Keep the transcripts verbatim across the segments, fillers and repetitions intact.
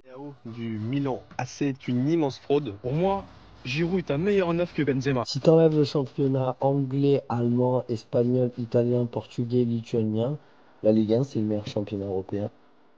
Leao du Milan A C est une immense fraude. Pour moi, Giroud est un meilleur neuf que Benzema. Si t'enlèves le championnat anglais, allemand, espagnol, italien, portugais, lituanien, la Ligue un, c'est le meilleur championnat européen.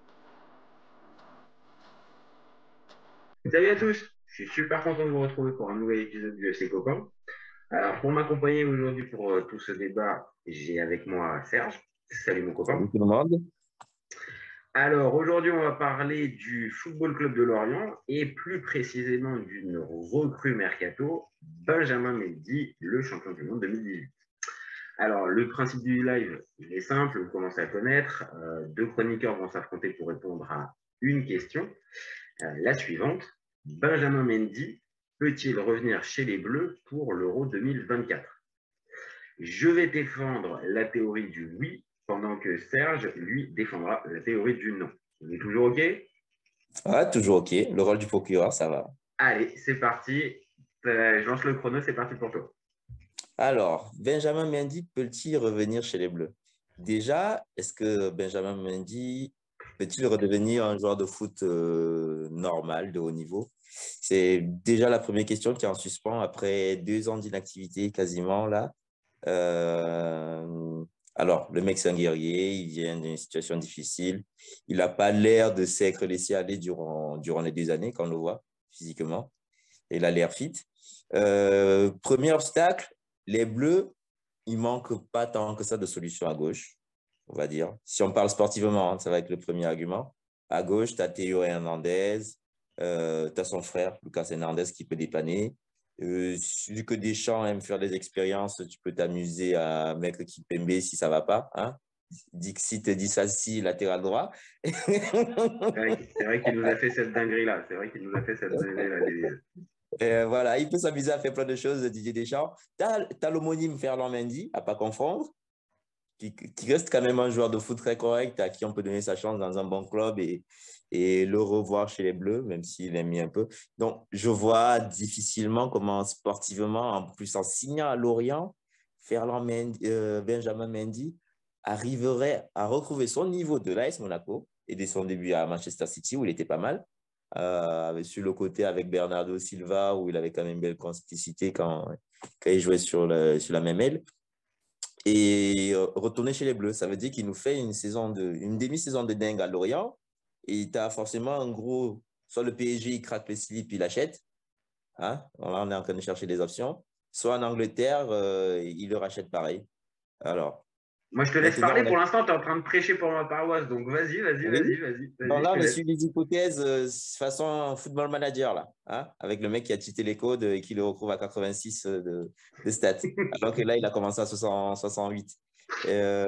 Salut à tous, je suis super content de vous retrouver pour un nouvel épisode du F C Copain. Alors pour m'accompagner aujourd'hui pour euh, tout ce débat, j'ai avec moi Serge. Salut mon copain. Salut tout le monde. Alors aujourd'hui on va parler du Football Club de Lorient et plus précisément d'une recrue mercato, Benjamin Mendy, le champion du monde deux mille dix-huit. Alors le principe du live, il est simple, vous commencez à connaître. Euh, deux chroniqueurs vont s'affronter pour répondre à une question. Euh, la suivante, Benjamin Mendy peut-il revenir chez les Bleus pour l'Euro deux mille vingt-quatre? Je vais défendre la théorie du oui, pendant que Serge, lui, défendra la théorie du non. On est toujours OK? Ouais, toujours OK. Le rôle du procureur, ça va. Allez, c'est parti. Euh, je lance le chrono, c'est parti pour toi. Alors, Benjamin Mendy peut-il revenir chez les Bleus? Déjà, est-ce que Benjamin Mendy peut-il redevenir un joueur de foot euh, normal, de haut niveau? C'est déjà la première question qui est en suspens après deux ans d'inactivité quasiment là. Euh, alors, le mec, c'est un guerrier, il vient d'une situation difficile. Il n'a pas l'air de s'être laissé aller durant, durant les deux années, quand on le voit physiquement. Il a l'air fit. Euh, premier obstacle, les Bleus, il ne manque pas tant que ça de solutions à gauche, on va dire. Si on parle sportivement, hein, ça va être le premier argument. À gauche, tu as Théo Hernandez, euh, tu as son frère, Lucas Hernandez, qui peut dépanner. Euh, vu que Deschamps aime faire des expériences, tu peux t'amuser à mettre Kipembe si ça ne va pas. Hein? Dixit dit ça si, latéral droit. C'est vrai qu'il nous a fait cette dinguerie-là. C'est vrai qu'il nous a fait cette dinguerie-là. Euh, voilà, il peut s'amuser à faire plein de choses, Didier Deschamps. Tu as l'homonyme Ferland Mendy, à ne pas confondre, qui, qui reste quand même un joueur de foot très correct, à qui on peut donner sa chance dans un bon club et, et le revoir chez les Bleus, même s'il aime mis un peu. Donc, je vois difficilement comment sportivement, en plus en signant à Lorient, Ferland Mendy, euh, Benjamin Mendy arriverait à retrouver son niveau de l'A S Monaco et de son début à Manchester City, où il était pas mal. Euh, sur le côté avec Bernardo Silva, où il avait quand même une belle complicité quand, quand il jouait sur, le, sur la même aile. Et euh, retourner chez les Bleus, ça veut dire qu'il nous fait une, saison de, une demi-saison de dingue à Lorient. Et tu as forcément un gros, soit le P S G, il craque le slip, il achète. Hein? Là, on est en train de chercher des options. Soit en Angleterre, euh, il le rachète pareil. Alors, moi, je te laisse maintenant, parler. a... Pour l'instant, tu es en train de prêcher pour ma paroisse. Donc, vas-y, vas-y, oui. vas-y, vas-y. Vas Bon, là, on est sur les hypothèses euh, façon football manager, là, hein, avec le mec qui a cheaté les codes et qui le retrouve à quatre-vingt-six de, de stats. Alors que là, il a commencé à soixante, soixante-huit. Euh...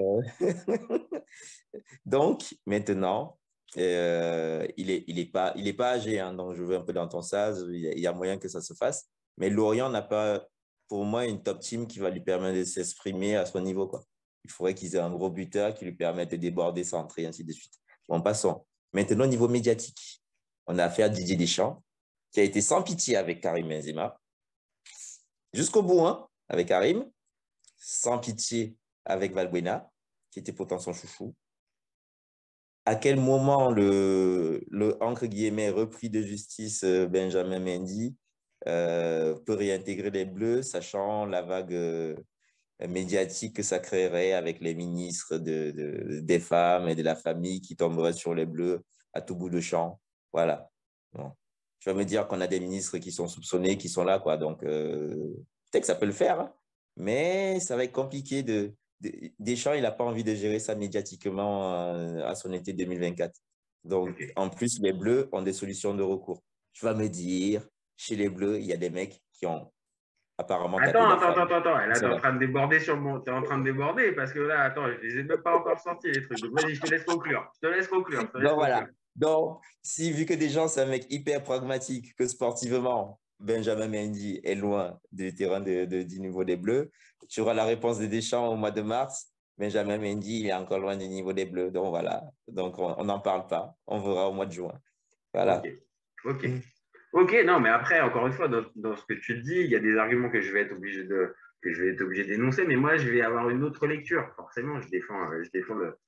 Donc, maintenant, euh, il n'est il est pas, il est pas âgé, hein, donc je veux un peu dans ton sas, il y, a, il y a moyen que ça se fasse. Mais Lorient n'a pas, pour moi, une top team qui va lui permettre de s'exprimer à son niveau, quoi. Il faudrait qu'ils aient un gros buteur qui lui permette de déborder, centrer, ainsi de suite. Bon, passons. Maintenant, au niveau médiatique, on a affaire à Didier Deschamps, qui a été sans pitié avec Karim Benzema, jusqu'au bout, hein, avec Karim, sans pitié avec Valbuena, qui était pourtant son chouchou. À quel moment le, le entre guillemets, repris de justice Benjamin Mendy euh, peut réintégrer les Bleus, sachant la vague euh, médiatique que ça créerait avec les ministres de, de, des femmes et de la famille qui tomberaient sur les Bleus à tout bout de champ. Voilà. Bon. Tu vas me dire qu'on a des ministres qui sont soupçonnés, qui sont là, quoi. Donc, euh, peut-être que ça peut le faire, hein, mais ça va être compliqué de... Deschamps, il n'a pas envie de gérer ça médiatiquement à son été deux mille vingt-quatre. Donc, okay. En plus, les Bleus ont des solutions de recours. Tu vas me dire, chez les Bleus, il y a des mecs qui ont apparemment attends, attends, attends, attends, attends. Là, tu es en train de déborder sur mon... T'es en train de déborder parce que là, attends, je les ai même pas encore sortis, les trucs. Donc, vas-y, je te laisse conclure. Je te laisse conclure. Je te laisse Donc, conclure. voilà. Donc, si vu que Deschamps, c'est un mec hyper pragmatique, que sportivement, Benjamin Mendy est loin du terrain de, de, du niveau des Bleus, tu auras la réponse de Deschamps au mois de mars. Benjamin Mendy, il est encore loin du niveau des Bleus. Donc, voilà. Donc, on n'en parle pas. On verra au mois de juin. Voilà. OK. OK. Ok, non, mais après, encore une fois, dans, dans ce que tu dis, il y a des arguments que je vais être obligé de que je vais être obligé d'énoncer, mais moi, je vais avoir une autre lecture. Forcément, je défends, je défends le,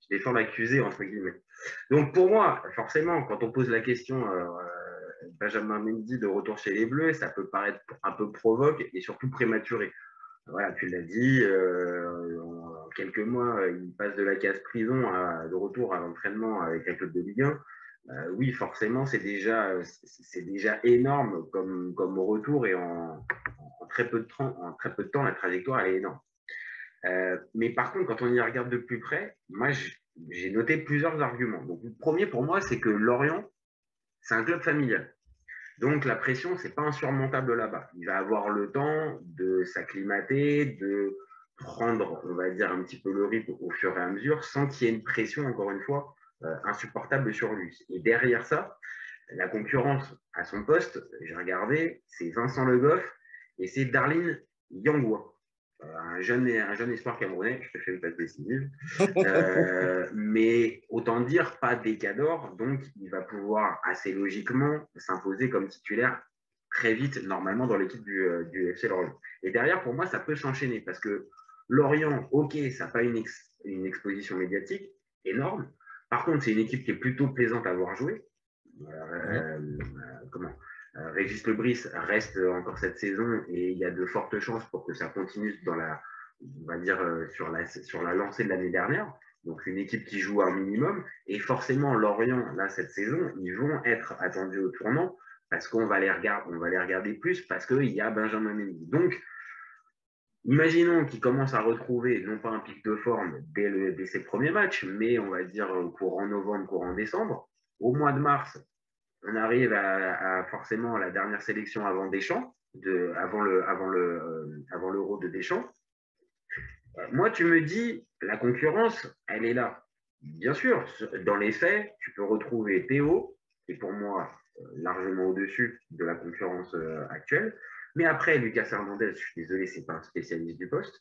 je défends l'accusé, entre guillemets. Donc, pour moi, forcément, quand on pose la question euh, Benjamin Mendy de retour chez les Bleus, ça peut paraître un peu provoque et surtout prématuré. Voilà, tu l'as dit, euh, en quelques mois, il passe de la case prison à, de retour à l'entraînement avec un club de Ligue un. Euh, oui, forcément, c'est déjà, c'est déjà énorme comme, comme retour et en, en, très peu de temps, en très peu de temps, la trajectoire elle est énorme. Euh, mais par contre, quand on y regarde de plus près, moi, j'ai noté plusieurs arguments. Donc, le premier pour moi, c'est que Lorient, c'est un club familial. Donc, la pression, ce n'est pas insurmontable là-bas. Il va avoir le temps de s'acclimater, de prendre, on va dire, un petit peu le rythme au fur et à mesure, sans qu'il y ait une pression, encore une fois, euh, insupportable sur lui. Et derrière ça, la concurrence à son poste, j'ai regardé, c'est Vincent Le Goff et c'est Darlene Yangwa. Un jeune, un jeune espoir camerounais, je te fais une passe décisive. Euh, mais autant dire, pas des cadors, donc il va pouvoir assez logiquement s'imposer comme titulaire très vite, normalement, dans l'équipe du, du F C Lorient. Et derrière, pour moi, ça peut s'enchaîner parce que Lorient, ok, ça n'a pas une, ex, une exposition médiatique énorme. Par contre, c'est une équipe qui est plutôt plaisante à voir jouer. Euh, euh, comment Euh, Régis Lebris reste encore cette saison et il y a de fortes chances pour que ça continue dans la, on va dire, euh, sur la, sur la lancée de l'année dernière. Donc, une équipe qui joue un minimum. Et forcément, Lorient, là, cette saison, ils vont être attendus au tournant parce qu'on va les regarder, on va les regarder plus parce qu'il y a Benjamin Mendy. Donc, imaginons qu'il commence à retrouver, non pas un pic de forme dès, le, dès ses premiers matchs, mais on va dire courant novembre, courant décembre. Au mois de mars, on arrive à, à forcément à la dernière sélection avant Deschamps, de, avant, le, avant, le, euh, avant l'Euro de Deschamps. Euh, moi, tu me dis, la concurrence, elle est là. Bien sûr, dans les faits, tu peux retrouver Théo, qui est pour moi euh, largement au-dessus de la concurrence euh, actuelle. Mais après, Lucas Hernandez, je suis désolé, ce n'est pas un spécialiste du poste.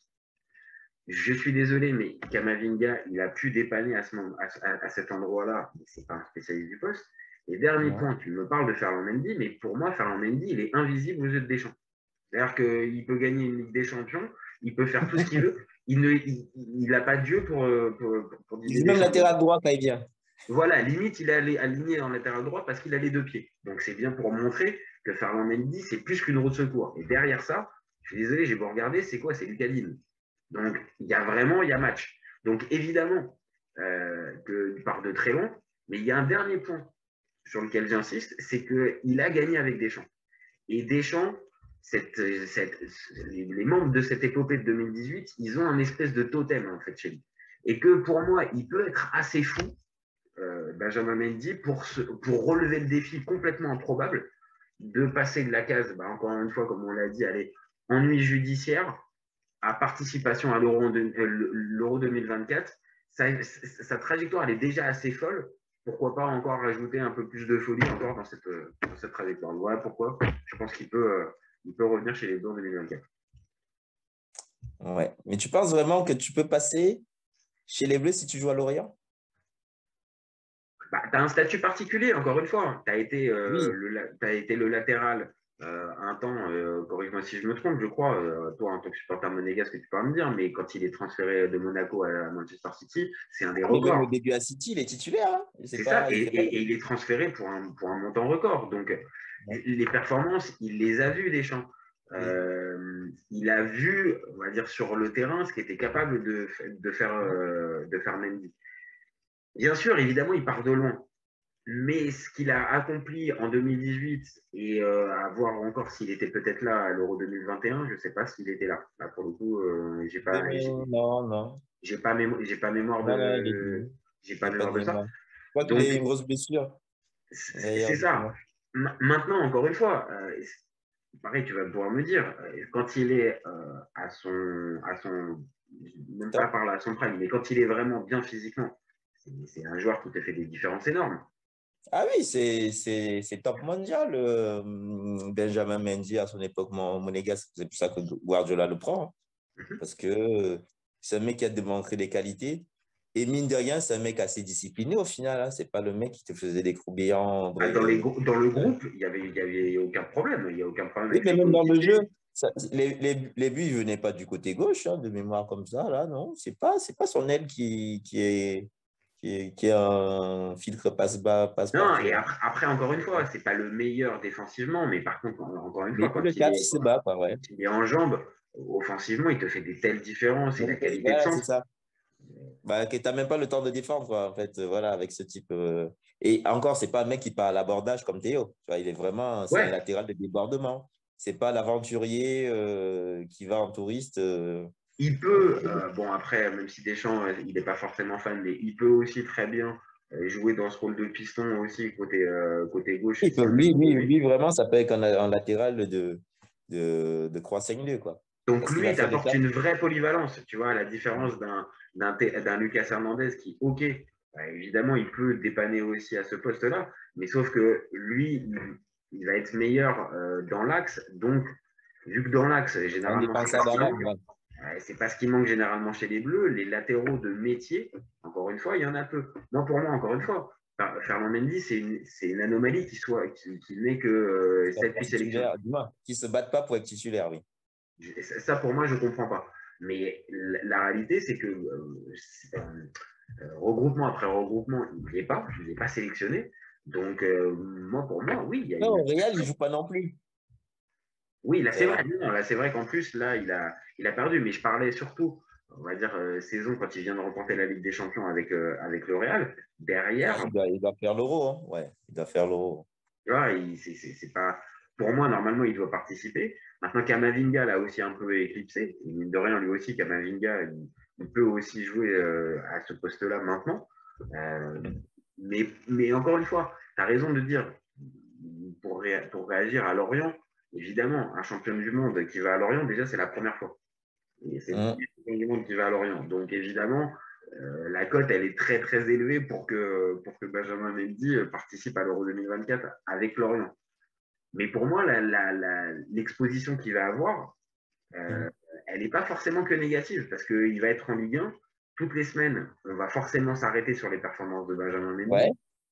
Je suis désolé, mais Kamavinga, il a pu dépanner à, ce moment, à, à, à cet endroit-là, mais ce n'est pas un spécialiste du poste. Et dernier ouais. point, tu me parles de Ferland Mendy, mais pour moi, Ferland Mendy, il est invisible aux yeux de Deschamps. C'est-à-dire qu'il peut gagner une Ligue des Champions, il peut faire tout ce qu'il veut, il n'a il, il pas Dieu pour, pour, pour dire. Il est même latéral droit quand il vient. Voilà, limite, il est aligné en latéral droit parce qu'il a les deux pieds. Donc, c'est bien pour montrer que Ferland Mendy, c'est plus qu'une roue de secours. Et derrière ça, je suis désolé, j'ai beau regarder, c'est quoi? C'est Lucas Digne. Donc, il y a vraiment, il y a match. Donc, évidemment, euh, que part de très long, mais il y a un dernier point sur lequel j'insiste, c'est qu'il a gagné avec Deschamps. Et Deschamps, cette, cette, les membres de cette épopée de deux mille dix-huit, ils ont un espèce de totem en fait chez lui. Et que pour moi, il peut être assez fou, euh, Benjamin Mendy, pour, se, pour relever le défi complètement improbable de passer de la case, bah, encore une fois, comme on l'a dit, allez, ennui judiciaire à participation à l'Euro deux mille vingt-quatre. Sa, sa trajectoire, elle est déjà assez folle. Pourquoi pas encore rajouter un peu plus de folie encore dans cette, dans cette trajectoire. Voilà pourquoi je pense qu'il peut, euh, il peut revenir chez les Bleus en deux mille vingt-quatre. Ouais. Mais tu penses vraiment que tu peux passer chez les Bleus si tu joues à Lorient? Bah, tu as un statut particulier, encore une fois. Tu as été, euh, oui. le, t'as été le latéral euh, un temps, euh, corrige-moi si je me trompe, je crois, euh, toi en tant que supporter monégasque, tu peux me dire, mais quand il est transféré de Monaco à Manchester City, c'est un des records. Au début à City, il est titulaire. Hein. C'est ça, et, et, et il est transféré pour un, pour un montant record. Donc, ouais. Les performances, il les a vues, Deschamps. Euh, il a vu, on va dire, sur le terrain, ce qu'était capable de, de, faire, euh, de faire Mendy. Bien sûr, évidemment, il part de loin. Mais ce qu'il a accompli en deux mille dix-huit et euh, à voir encore s'il était peut-être là à l'Euro deux mille vingt et un, je ne sais pas s'il était là. Là pour le coup, euh, j'ai pas, j'ai, non, non. J'ai pas, mémo j'ai pas mémoire de, non, j'ai pas mémoire de ça. Quoi qu'il ait une grosse blessure. C'est ça. Maintenant, encore une fois, euh, pareil, tu vas pouvoir me dire, quand il est euh, à son, à son, même pas par là, à son prime, mais quand il est vraiment bien physiquement, c'est un joueur qui te fait des différences énormes. Ah oui, c'est top mondial, euh, Benjamin Mendy à son époque monégasque. C'est pour ça que Guardiola le prend. Hein, mm-hmm. Parce que c'est un mec qui a démontré des qualités. Et mine de rien, c'est un mec assez discipliné au final. Hein. C'est pas le mec qui te faisait des croubillants. Ah, dans, les, dans le groupe, il n'y avait, il y avait aucun problème. Il y a aucun problème. Oui, mais même dans le jeu, ça, les, les, les buts ne venaient pas du côté gauche, hein, de mémoire comme ça. Là, non, c'est pas, c'est pas son aile qui, qui est. qui est, qui est un filtre passe-bas, Non, passe-partout. et après, après, encore une fois, c'est pas le meilleur défensivement, mais par contre, encore une Mais fois, tout le quand il cap, est, il se bat, quoi, ouais. quand il est en jambes, offensivement, il te fait des telles différences et la Donc, euh, qualité de voilà, c'est centre. ça. Bah, que tu n'as même pas le temps de défendre, quoi, en fait, euh, voilà, avec ce type. euh. Et encore, c'est pas un mec qui part à l'abordage comme Théo. Tu vois, il est vraiment, c'est un Ouais, latéral de débordement. C'est pas l'aventurier euh, qui va en touriste. euh, il euh, peut, euh, bon après, même si Deschamps, euh, il n'est pas forcément fan, mais il peut aussi très bien euh, jouer dans ce rôle de piston aussi, côté, euh, côté gauche, il si peut- à un lui, moment lui, donné. lui, vraiment, ça peut être un, un latéral de, de, de Croix-Seigneleu, quoi. Donc Parce qu'il lui, va il faire des t'apporte tâches. une vraie polyvalence, tu vois, à la différence d'un d'un T- d'un Lucas Hernandez qui, ok, bah, évidemment, il peut dépanner aussi à ce poste-là, mais sauf que lui, il, il va être meilleur euh, dans l'axe, donc vu que dans l'axe, Un généralement, c'est pas défenseur ce qui d'arrêt, manque, ouais. euh, c'est pas ce qui manque généralement chez les Bleus, les latéraux de métier, encore une fois, il y en a peu. Non, pour moi, encore une fois, Fer- Fernand Mendy, c'est une, c'est une anomalie qui soit qui, qui n'est que euh, Qui sept sont huit sélections. titulaires, dis-moi, qui se battent pas pour être titulaire, oui. Ça, pour moi, je ne comprends pas. Mais la réalité, c'est que euh, c'est, euh, regroupement après regroupement, il n'y est pas. Je ne l'ai pas sélectionné. Donc, euh, moi, pour moi, oui, il y a Non, une. au Real, il joue pas non plus. Oui, là, c'est C'est- vrai. Non, là, c'est vrai qu'en plus, là, il a, il a perdu. Mais je parlais surtout, on va dire, euh, saison quand il vient de remporter la Ligue des Champions avec, euh, avec le Real. Ah, Derrière, il doit, il doit faire l'euro, hein. Ouais, il doit faire l'euro. tu vois, il- c'est c'est- c'est pas. Pour moi, normalement, il doit participer. Maintenant, Kamavinga l'a aussi un peu éclipsé. Et mine de rien, lui aussi, Kamavinga, il, il peut aussi jouer euh, à ce poste-là maintenant. Euh, mais, mais encore une fois, tu as raison de dire, pour, ré- pour réagir à Lorient, évidemment, un champion du monde qui va à Lorient, déjà, c'est la première fois. Et c'est le Hum. premier champion du monde qui va à Lorient. Donc, évidemment, euh, la cote, elle est très, très élevée pour que, pour que Benjamin Mendy participe à l'Euro deux mille vingt-quatre avec Lorient. Mais pour moi, la- la- la- l'exposition qu'il va avoir, euh, elle n'est pas forcément que négative parce qu'il va être en Ligue un. Toutes les semaines, on va forcément s'arrêter sur les performances de Benjamin Mendy. Ouais.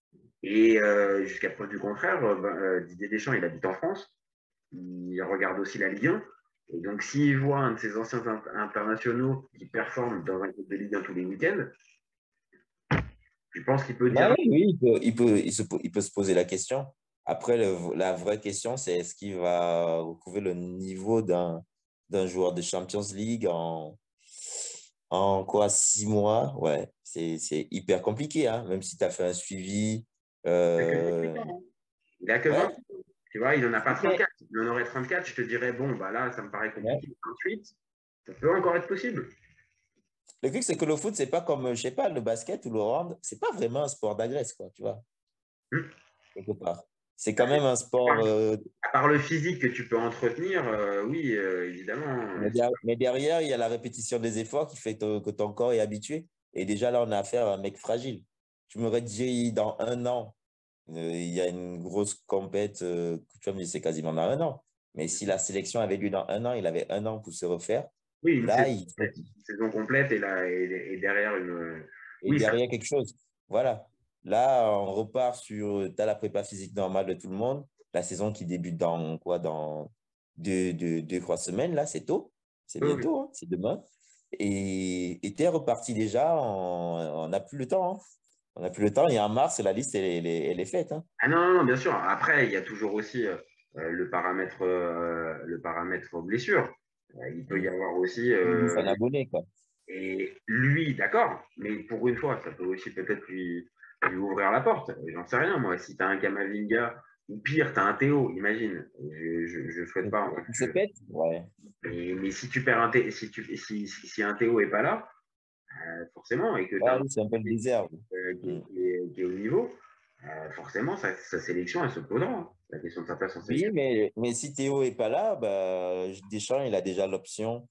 Et euh, jusqu'à preuve du contraire, euh, ben, euh, Didier Deschamps, il habite en France. Il regarde aussi la Ligue un. Et donc, s'il voit un de ses anciens internationaux qui performe dans un club de Ligue un tous les week-ends, je pense qu'il peut Ouais, dire. oui, il peut, il peut, il se, il peut se poser la question. Après, le- la vraie question, c'est est-ce qu'il va retrouver le niveau d'un d'un joueur de Champions League en, en quoi, six mois? Ouais, c'est c'est hyper compliqué, hein, même si tu as fait un suivi. Il n'a que euh, vingt-huit ans. Hein. Il n'a que vingt. Ouais, Tu vois, il n'en a pas mais- trente-quatre. Il en aurait trente-quatre, je te dirais, bon, bah là, ça me paraît ouais. compliqué. vingt-huit, ça peut encore être possible. Le truc, c'est que le foot, c'est pas comme, je sais pas, le basket ou le hand, c'est pas vraiment un sport d'agresse, quoi, tu vois, Hmm. quelque part. C'est quand même un sport. euh, À part le physique que tu peux entretenir, euh, oui, euh, évidemment. Mais, der- mais derrière, il y a la répétition des efforts qui fait que, que ton corps est habitué. Et déjà, là, on a affaire à un mec fragile. Tu m'aurais dit dans un an, euh, il y a une grosse compète, euh, tu vas me dire, c'est quasiment dans un an. Mais si la sélection avait lieu dans un an, il avait un an pour se refaire. Oui, une Là, saison, il faut qu'il- une saison complète et, là, et, et derrière une. et Oui, ça. derrière quelque chose. Voilà. Là, on repart sur, tu as la prépa physique normale de tout le monde. La saison qui débute dans quoi, dans deux, deux, deux, trois semaines, là, c'est tôt. C'est Oui, oui. bientôt, hein, c'est demain. Et tu es reparti déjà, on n'a plus le temps. Hein. On n'a plus le temps. Et en mars, la liste, elle, elle est, elle est faite. Hein. Ah non, non, non, bien sûr. Après, il y a toujours aussi euh, le paramètre, euh, le paramètre blessure. Euh, il peut y Mm. avoir aussi. Il bouffe euh, un abonné, quoi. Et lui, d'accord, mais pour une fois, ça peut aussi peut-être lui, lui ouvrir la porte. J'en sais rien, moi. Si tu as un Kamavinga, ou pire, tu as un Théo, imagine. Je ne souhaite pas. En Il fait, se pète? Ouais. mais, mais si tu perds un Théo, si, tu, si, si, si un Théo n'est pas là, euh, forcément, et que tu as Ouais, un oui, c'est un peu le désert. Oui. euh, qui, Mm. est, qui, est, qui est au niveau, euh, forcément, sa, sa sélection, elle se posera. Hein. La question de sa place en Oui, sélection. mais, mais si Théo n'est pas là, bah, Deschamps, il a déjà l'option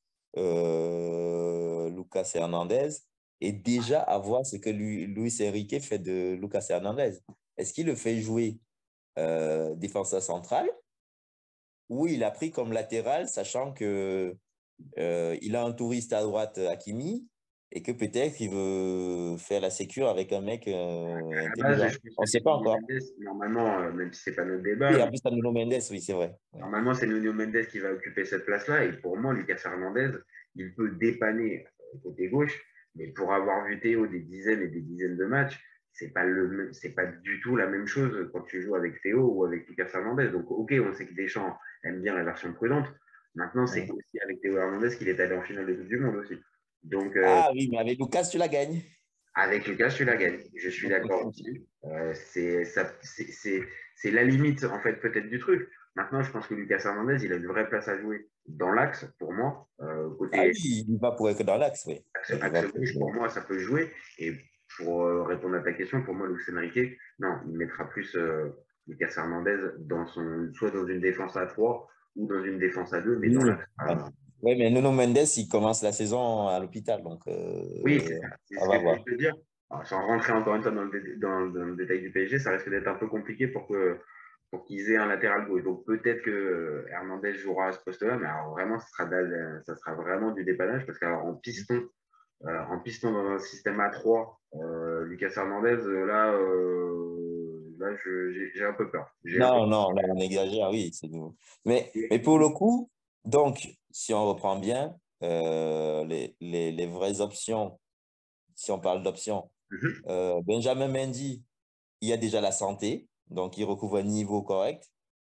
euh, Lucas Hernandez et déjà à voir ce que lui, Luis Enrique fait de Lucas Hernandez. Est-ce qu'il le fait jouer euh, défenseur central ou il a pris comme latéral, sachant que euh, il a un touriste à droite, Hakimi, et que peut-être il veut faire la sécure avec un mec euh, À la base, intelligent. je pense On que ne sait c'est pas Nuno encore. Mendes, normalement, euh, même si ce n'est pas notre débat, Oui, en mais plus, tu as Nuno Mendes, oui, c'est vrai. Ouais. normalement, c'est Nuno Mendes qui va occuper cette place-là. Et pour moi, Lucas Hernandez, il peut dépanner euh, côté gauche. Mais pour avoir vu Théo des dizaines et des dizaines de matchs, c'est pas le c'est pas du tout la même chose quand tu joues avec Théo ou avec Lucas Hernandez. Donc ok, on sait que Deschamps aime bien la version prudente. Maintenant, c'est Ouais. aussi avec Théo Hernandez qu'il est allé en finale de Coupe du Monde aussi. Donc euh, Ah oui, mais avec Lucas, tu la gagnes. avec Lucas, tu la gagnes. Je suis d'accord aussi. Euh, c'est ça- c'est- c'est- c'est la limite en fait peut-être du truc. Maintenant, je pense que Lucas Hernandez, il a une vraie place à jouer dans l'axe pour moi. Euh, Ah côté oui, il va pour être dans l'axe, oui. axe, Il va axe pour... gauche, pour moi, ça peut jouer. Et pour euh, répondre à ta question, pour moi, Luis Enrique, non, il mettra plus euh, Lucas Hernandez dans son, soit dans une défense à trois ou dans une défense à deux, mais Oui, dans oui. l'axe. à- Ouais, mais Nuno Mendes, il commence la saison à l'hôpital, donc Oui, c'est euh, ça. C'est on ce va que je voir. veux te dire. Alors, sans rentrer encore une fois dans le, dé- dans, dans le détail du P S G, ça risque d'être un peu compliqué pour que pour qu'ils aient un latéral gauche. Donc peut-être que euh, Hernandez jouera à ce poste-là, mais alors vraiment, ça sera, d'a- ça sera vraiment du dépannage parce qu'en en piston, euh, en piston dans un système à trois, euh, Lucas Hernandez, euh, là, euh, là je- j'ai j'ai un peu peur. J'ai un peu Non, non, là, on exagère, oui, c'est nous. Mais, mais pour peur. le coup, donc, si on reprend bien, euh, les, les, les vraies options, si on parle d'options, Mhm. euh, Benjamin Mendy, il y a déjà la santé, donc il recouvre un niveau correct.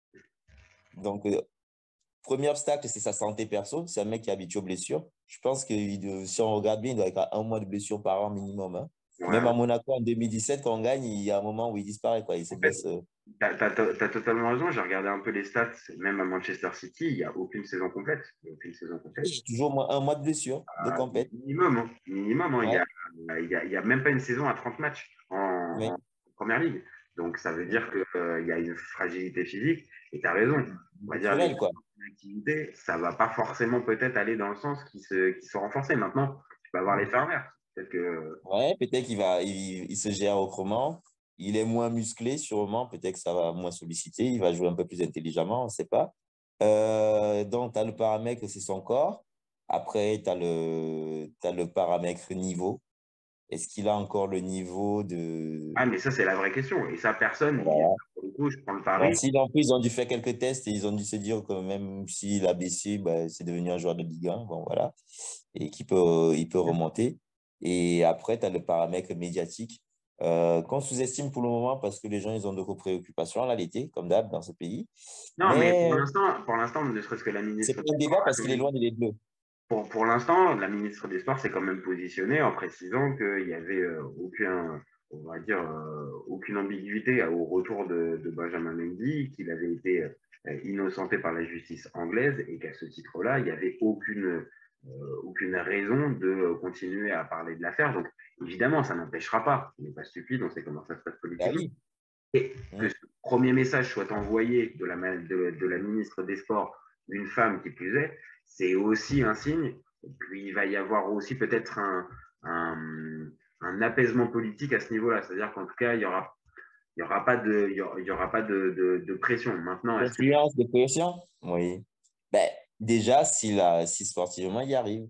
Donc, euh, premier obstacle, c'est sa santé perso. C'est un mec qui est habitué aux blessures. Je pense que il doit- si on regarde bien, il doit être à un mois de blessure par an minimum, hein. Ouais, Même ouais. à Monaco en deux mille dix-sept, quand on gagne, il y a un moment où il disparaît, quoi. Il se En fait, blesse. euh. tu as, totalement raison. J'ai regardé un peu les stats, même à Manchester City, il n'y a aucune saison complète. Il y a aucune saison complète. Oui, toujours moins- un mois de blessure, de Euh, compète. minimum, hein. Minimum, hein. Il n'y Ouais, a, il y a, il y a même pas une saison à trente matchs en, oui. en première ligue. Donc, ça veut dire qu'il euh, y a une fragilité physique. Et tu as raison. On va dire les Naturel, quoi. activités, ça va pas forcément peut-être aller dans le sens qui se, qui se renforcer. Maintenant, tu peux avoir les fers verts. Peut-être que. Ouais, peut-être qu'il va, il, il se gère autrement. Il est moins musclé, sûrement. Peut-être que ça va moins solliciter. Il va jouer un peu plus intelligemment, on ne sait pas. Euh, donc, tu as le paramètre, c'est son corps. Après, tu as le, t'as le paramètre niveau. Est-ce qu'il a encore le niveau de... Ah, mais ça, c'est la vraie question. Et ça, personne, il- Voilà. pour le coup, je prends le Bon, pari. s'il en plus, ils ont dû faire quelques tests et ils ont dû se dire que même s'il a baissé, ben, c'est devenu un joueur de Ligue un. Bon, voilà. Et qu'il peut, il peut remonter. Et après, tu as le paramètre médiatique euh, qu'on sous-estime pour le moment parce que les gens, ils ont d'autres préoccupations là, l'été, comme d'hab, dans ce pays. Non, mais pour Mais l'instant, pour l'instant, ne serait-ce que la c'est ministre pas des un Sports débat a parce quand qu'il est même. loin des Bleus. Pour, pour l'instant, la ministre des Sports s'est quand même positionnée en précisant qu'il n'y avait euh, aucun, on va dire, euh, aucune ambiguïté au retour de, de Benjamin Mendy, qu'il avait été euh, innocenté par la justice anglaise et qu'à ce titre-là, il n'y avait aucune, euh, aucune raison de continuer à parler de l'affaire. Donc, évidemment, ça n'empêchera pas. On n'est pas stupide, on sait comment ça se passe Ah politiquement. oui. Et que Mm. ce premier message soit envoyé de la, de, de la ministre des Sports, une femme qui plus est, c'est aussi un signe. Et puis, il va y avoir aussi peut-être un, un, un apaisement politique à ce niveau-là. C'est-à-dire qu'en tout cas, il n'y aura, il y aura pas, de, il y aura, il y aura pas de, de, de pression. Maintenant, est-ce que D'influence, de pression? Oui. Ben, déjà, si, la, si sportivement, il y arrive.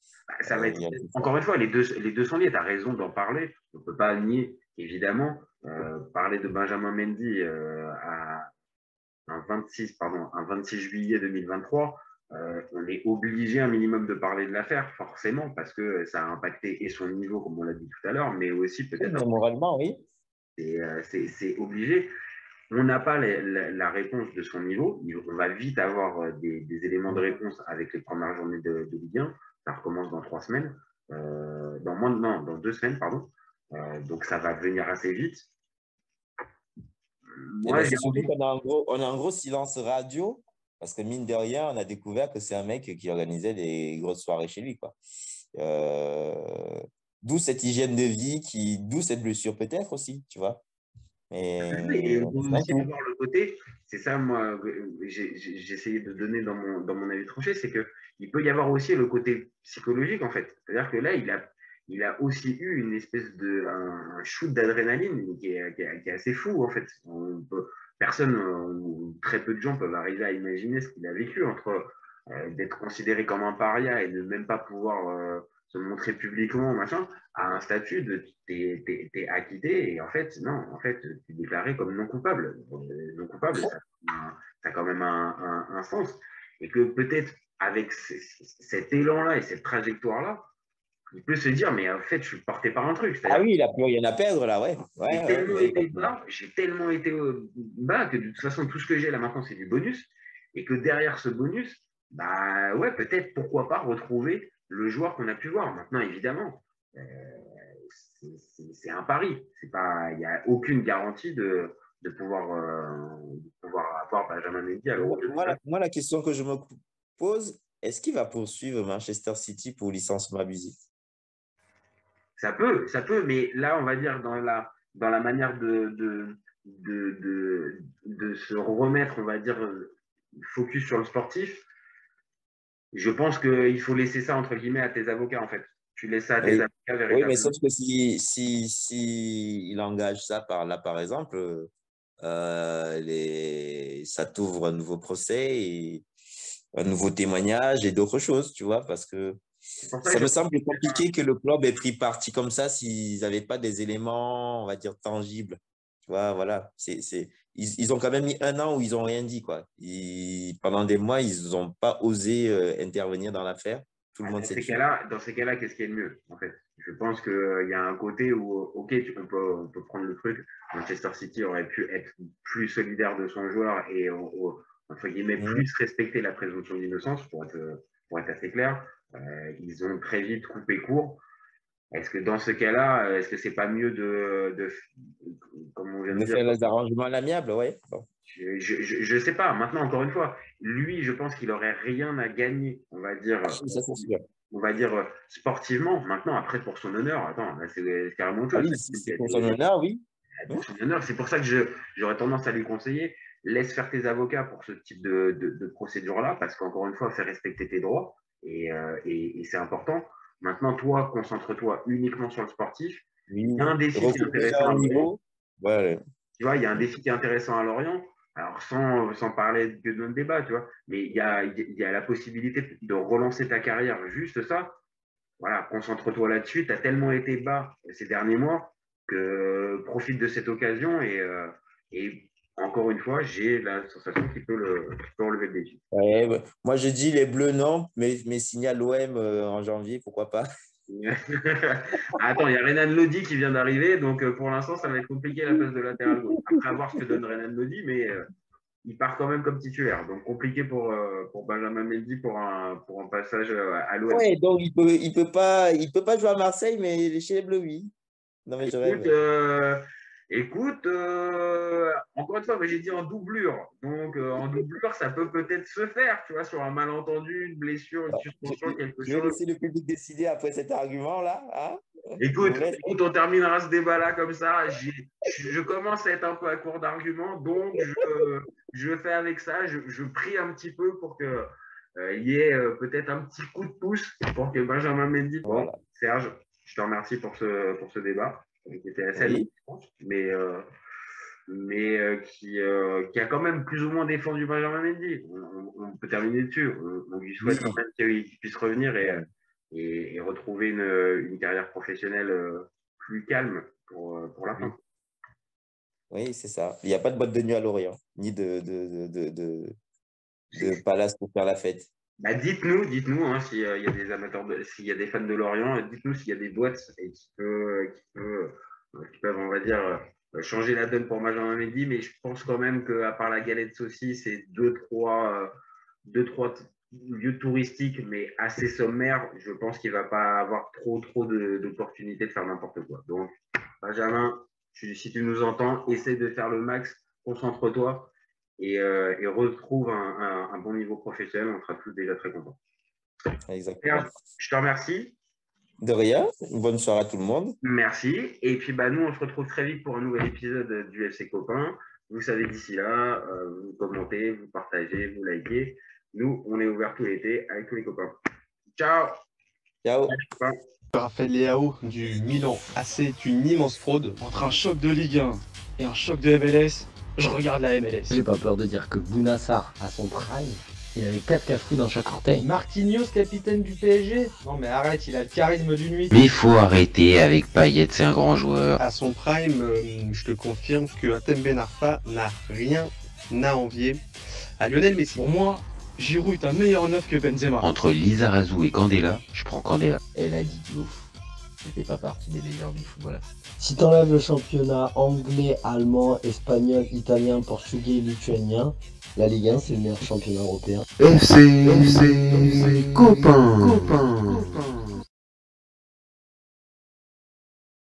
ça va Euh, être. il y a tout ça. Encore une fois, les deux, les deux sont liés. Tu as raison d'en parler. On ne peut pas nier, évidemment. Euh, parler de Benjamin Mendy euh, à un vingt-six, pardon, un vingt-six juillet deux mille vingt-trois, euh, on est obligé un minimum de parler de l'affaire, forcément, parce que ça a impacté et son niveau, comme on l'a dit tout à l'heure, mais aussi Oui, peut-être mais moralement, oui. c'est euh, c'est- c'est obligé. On n'a pas la, la- la réponse de son niveau. On va vite avoir euh, des, des éléments de réponse avec les premières journées de, de Ligue un. Ça recommence dans trois semaines, euh, dans moins de, non, dans deux semaines, pardon. Euh, donc ça va venir assez vite. Et Moi, ben, j'ai c'est surtout envie. qu'on a un gros, on a un gros silence radio, parce que mine de rien, on a découvert que c'est un mec qui organisait des grosses soirées chez lui, quoi. Euh, D'où cette hygiène de vie, qui, d'où cette blessure peut-être aussi, tu vois. Et Mais on peut c'est un aussi tout. avoir le côté, c'est ça, moi, que j'ai j'ai- j'ai essayé de donner dans mon, dans mon avis tranché, c'est qu'il peut y avoir aussi le côté psychologique, en fait. C'est-à-dire que là, il a, il a aussi eu une espèce de un, un shoot d'adrénaline qui est, qui, est, qui est assez fou, en fait. On peut, personne, ou très peu de gens peuvent arriver à imaginer ce qu'il a vécu entre euh, d'être considéré comme un paria et de même pas pouvoir euh, se montrer publiquement, machin, à un statut de t'es, t'es, t'es acquitté et en fait, non, en fait, tu es déclaré comme non coupable. Euh, non coupable, ça, ça a quand même un, un, un sens. Et que peut-être avec c- cet élan-là et cette trajectoire-là, il peut se dire, mais en fait, je suis porté par un truc. Ah oui, il n'a plus rien à perdre là, ouais. ouais, j'ai ouais, tellement ouais, été bas, j'ai tellement été bas que de toute façon, tout ce que j'ai là maintenant, c'est du bonus. Et que derrière ce bonus, bah ouais, peut-être, pourquoi pas retrouver le joueur qu'on a pu voir. Maintenant, évidemment, euh, c'est un pari. Il n'y a aucune garantie de, de, pouvoir, euh, de pouvoir avoir Benjamin Mendy à l'Euro. Moi, la, moi, la question que je me pose, est-ce qu'il va poursuivre Manchester City pour licenciement abusif? Ça peut, ça peut, mais là, on va dire dans la, dans la manière de, de, de, de, de se remettre, on va dire, focus sur le sportif, je pense qu'il faut laisser ça, entre guillemets, à tes avocats, en fait. Tu laisses ça à tes oui. avocats véritablement. Oui, mais sauf que si, si, si il engage ça par là, par exemple, euh, les, ça t'ouvre un nouveau procès, et un nouveau témoignage et d'autres choses, tu vois, parce que ça, ça me semble compliqué que le club ait pris parti comme ça s'ils n'avaient pas des éléments, on va dire, tangibles. Tu vois, voilà. C'est, c'est, ils, ils ont quand même mis un an où ils n'ont rien dit, quoi. Ils, pendant des mois, ils n'ont pas osé euh, intervenir dans l'affaire. Tout le ah, monde dans, s'est ces tué. cas-là, dans ces cas-là, qu'est-ce qui est le mieux, en fait? Je pense qu'il euh, y a un côté où, OK, tu, on, peut, on peut prendre le truc. Manchester City aurait pu être plus solidaire de son joueur et, au, entre guillemets, mmh. plus respecter la présomption d'innocence, pour être, pour être assez clair. Euh, ils ont très vite coupé court. Est-ce que dans ce cas-là, est-ce que c'est pas mieux de, de comme on vient de, de dire, faire les arrangements à l'amiable, ouais. Bon. Je ne sais pas. Maintenant, encore une fois, lui, je pense qu'il aurait rien à gagner, on va dire, ça, c'est sûr. On va dire sportivement. Maintenant, après, pour son honneur, attends, c'est carrément autre chose. Ah oui, c'est pour son honneur, oui. Pour son honneur, c'est pour ça que je, j'aurais tendance à lui conseiller, laisse faire tes avocats pour ce type de, de, de procédure-là, parce qu'encore une fois, faire respecter tes droits, et, euh, et, et c'est important. Maintenant, toi, concentre-toi uniquement sur le sportif. Oui. Il y a un défi qui est intéressant à Lorient. Ouais. Tu vois, il y a un défi qui est intéressant à Lorient. Alors, sans, sans parler que de notre débat, tu vois, mais il y a, il y a la possibilité de relancer ta carrière, juste ça. Voilà, concentre-toi là-dessus. Tu as tellement été bas ces derniers mois que profite de cette occasion et, euh, et encore une fois, j'ai la sensation qu'il peut, le, qu'il peut relever le défi. Ouais, bah, moi, je dis les Bleus, non, mais, mais signer à l'O M euh, en janvier, pourquoi pas? Attends, il y a Renan Lodi qui vient d'arriver, donc euh, pour l'instant, ça va être compliqué la place de latéral gauche. Après, à voir ce que donne Renan Lodi, mais euh, il part quand même comme titulaire. Donc, compliqué pour, euh, pour Benjamin Mendy pour un, pour un passage à l'O M. Oui, donc il ne peut, il peut, pas, il peut pas jouer à Marseille, mais chez les Bleus, oui. Non, mais je écoute, rêve. Euh, écoute euh, encore une fois, j'ai dit en doublure. Donc, euh, en doublure, ça peut peut-être se faire, tu vois, sur un malentendu, une blessure, une suspension, quelque chose. Je vais laisser le public décider après cet argument-là. Hein, écoute, écoute, on terminera ce débat-là comme ça. Je commence à être un peu à court d'arguments, donc je, je fais avec ça. Je, je prie un petit peu pour qu'il euh, y ait euh, peut-être un petit coup de pouce pour que Benjamin Mendy. Bon, voilà. Serge, je te remercie pour ce, pour ce débat qui était assez oui. long, mais, euh, mais euh, qui, euh, qui a quand même plus ou moins défendu Benjamin Mendy. On, on peut terminer dessus. On, on lui souhaite oui. quand même qu'il puisse revenir et, et, et retrouver une, une carrière professionnelle plus calme pour, pour la fin. Oui, c'est ça. Il n'y a pas de boîte de nuit à Lorient, ni de, de, de, de, de palace pour faire la fête. Bah, dites-nous, dites-nous hein, s'il y a des amateurs, de, s'il y a des fans de Lorient, dites-nous s'il y a des boîtes et qui, peut, qui, peut, qui peuvent, on va dire, changer la donne pour Benjamin Mendy. Mais je pense quand même qu'à part la galette saucisse et deux, trois, deux, trois lieux touristiques, mais assez sommaires, je pense qu'il ne va pas avoir trop, trop d'opportunités de, de faire n'importe quoi. Donc, Benjamin, tu, si tu nous entends, essaie de faire le max, concentre-toi. Et, euh, et retrouve un, un, un bon niveau professionnel, on sera tous déjà très contents. Exactement. Je te remercie. De rien. Bonne soirée à tout le monde. Merci. Et puis, bah, nous, on se retrouve très vite pour un nouvel épisode du F C Copain. Vous savez, d'ici là, euh, vous commentez, vous partagez, vous likez. Nous, on est ouvert tout l'été avec tous les copains. Ciao. Ciao. Raphaël Leao du Milan A C est une immense fraude. Entre un choc de Ligue un et un choc de M L S, je regarde la M L S. J'ai pas peur de dire que Bounassar, à son prime, il avait quatre cafous dans chaque orteil. Marquinhos, capitaine du P S G? Non mais arrête, il a le charisme d'une nuit. Mais il faut arrêter avec Payet, c'est un grand joueur. À son prime, euh, je te confirme que Hatem Ben Arfa n'a rien à envier à Lionel Messi. Pour moi, Giroud est un meilleur neuf que Benzema. Entre Lizarazu et Candela, je prends Candela. Elle a dit ouf. C'était pas partie des meilleurs du football. Si t'enlèves le championnat anglais, allemand, espagnol, italien, portugais, lituanien, la Ligue un, c'est le meilleur championnat européen. F C, F C, copain, copain.